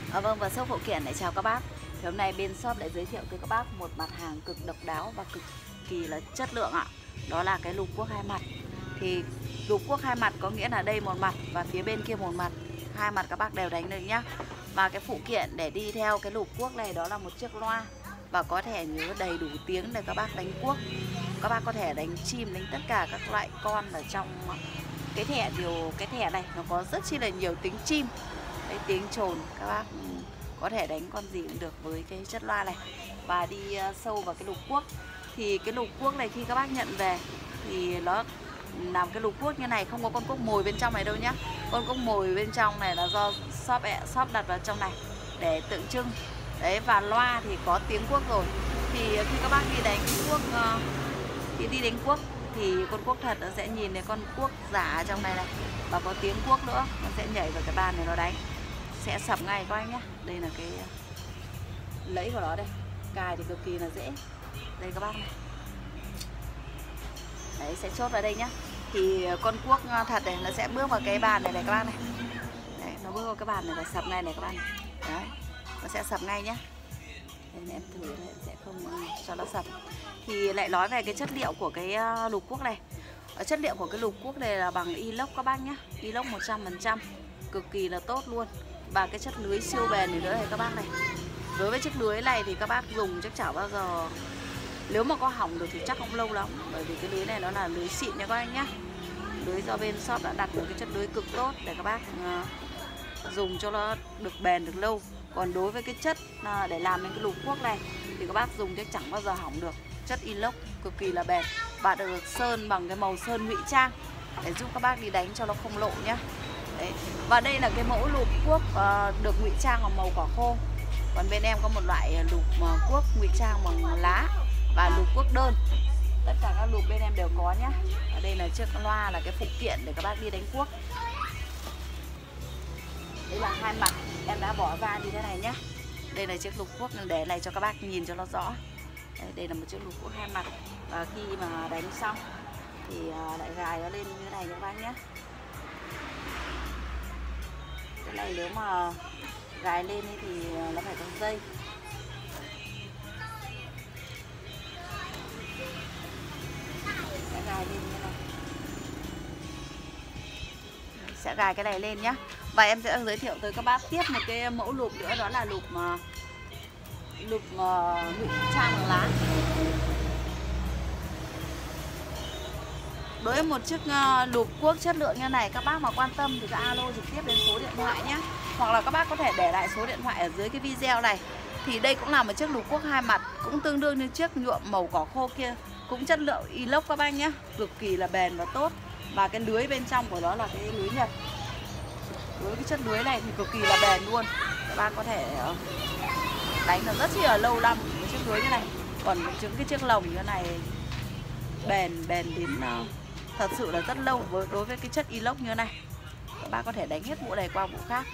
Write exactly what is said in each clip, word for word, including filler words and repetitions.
À, vâng, và shop phụ kiện lại chào các bác. Thì hôm nay bên shop lại giới thiệu tới các bác một mặt hàng cực độc đáo và cực kỳ là chất lượng ạ. Đó là cái lục cuốc hai mặt. Thì lục cuốc hai mặt có nghĩa là đây một mặt và phía bên kia một mặt, hai mặt các bác đều đánh được nhá. Và cái phụ kiện để đi theo cái lục cuốc này đó là một chiếc loa và có thể nhớ đầy đủ tiếng để các bác đánh cuốc. Các bác có thể đánh chim, đánh tất cả các loại con ở trong cái thẻ điều cái thẻ này nó có rất chi là nhiều tiếng chim. Đấy, tiếng chồn các bác có thể đánh con gì cũng được với cái chất loa này. Và đi uh, sâu vào cái lục cuốc. Thì cái lục cuốc này khi các bác nhận về thì nó làm cái lục cuốc như này, không có con cuốc mồi bên trong này đâu nhá. Con cuốc mồi bên trong này là do shop shop đặt vào trong này để tượng trưng. Đấy, và loa thì có tiếng cuốc rồi. Thì khi các bác đi đánh cuốc uh, thì đi đánh cuốc thì con cuốc thật nó sẽ nhìn thấy con cuốc giả ở trong này này và có tiếng cuốc nữa, nó sẽ nhảy vào cái bàn này nó đánh, sẽ sập ngay các anh nhé. Đây là cái lẫy của nó đây, cài thì cực kỳ là dễ. Đây các bác này, đấy sẽ chốt vào đây nhá. Thì con cuốc thật này nó sẽ bước vào cái bàn này này các bác này, đấy, nó bước vào cái bàn này là sập ngay này các bác này. Đấy, nó sẽ sập ngay nhá. Đây, em thử đây, sẽ không cho nó sập. Thì lại nói về cái chất liệu của cái lục cuốc này. Ở chất liệu của cái lục cuốc này là bằng inox các bác nhá, inox một trăm phần trăm, cực kỳ là tốt luôn. Và cái chất lưới siêu bền thì nữa này các bác này. Đối với chiếc lưới này thì các bác dùng chắc chả bao giờ, nếu mà có hỏng được thì chắc không lâu lắm. Bởi vì cái lưới này nó là lưới xịn nha các anh nhá. Lưới do bên shop đã đặt một cái chất lưới cực tốt để các bác uh, dùng cho nó được bền được lâu. Còn đối với cái chất uh, để làm nên cái lục cuốc này thì các bác dùng chắc chẳng bao giờ hỏng được. Chất inox cực kỳ là bền và được sơn bằng cái màu sơn ngụy trang để giúp các bác đi đánh cho nó không lộ nhá. Đấy. Và đây là cái mẫu lục cuốc uh, được ngụy trang bằng màu cỏ khô. Còn bên em có một loại lục uh, cuốc ngụy trang bằng lá và lục cuốc đơn. Tất cả các lục bên em đều có nhá. Ở đây là chiếc loa là cái phụ kiện để các bác đi đánh cuốc. Đây là hai mặt em đã bỏ ra như thế này nhá. Đây là chiếc lục cuốc để này cho các bác nhìn cho nó rõ. Đây, đây là một chiếc lục cuốc hai mặt. Và khi mà đánh xong thì uh, lại gài nó lên như thế này các bác nhé. Cái này nếu mà gài lên thì nó phải có dây. Sẽ gài lên như này. Sẽ gài cái này lên nhá. Và em sẽ giới thiệu tới các bác tiếp một cái mẫu lục nữa, đó là lục mà lục ngụy trang bằng lá. Đối với một chiếc uh, lục cuốc chất lượng như này, các bác mà quan tâm thì cứ alo trực tiếp đến số điện thoại nhé. Hoặc là các bác có thể để lại số điện thoại ở dưới cái video này. Thì đây cũng là một chiếc lục cuốc hai mặt, cũng tương đương như chiếc nhuộm màu cỏ khô kia, cũng chất lượng inox các bác nhé, cực kỳ là bền và tốt. Và cái lưới bên trong của nó là cái lưới Nhật. Đối với cái chất lưới này thì cực kỳ là bền luôn. Các bác có thể uh, đánh được rất là lâu năm với chiếc lưới như này. Còn những cái chiếc lồng như thế này bền bền đến uh, thật sự là rất lâu với đối với cái chất inox như thế này. Các bác có thể đánh hết vụ này qua vụ khác.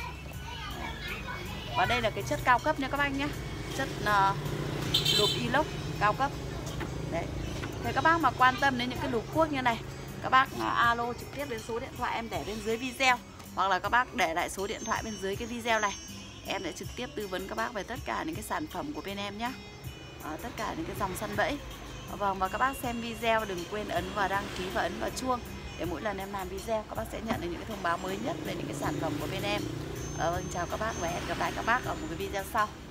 Và đây là cái chất cao cấp nha các bác nhé, chất uh, lục inox cao cấp. Đấy. Thì các bác mà quan tâm đến những cái lục cuốc như này, các bác uh, alo trực tiếp đến số điện thoại em để bên dưới video, hoặc là các bác để lại số điện thoại bên dưới cái video này. Em sẽ trực tiếp tư vấn các bác về tất cả những cái sản phẩm của bên em nhé, à, tất cả những cái dòng săn bẫy. Vâng, và các bác xem video đừng quên ấn vào đăng ký và ấn vào chuông để mỗi lần em làm video các bác sẽ nhận được những cái thông báo mới nhất về những cái sản phẩm của bên em. À, vâng, chào các bác và hẹn gặp lại các bác ở một cái video sau.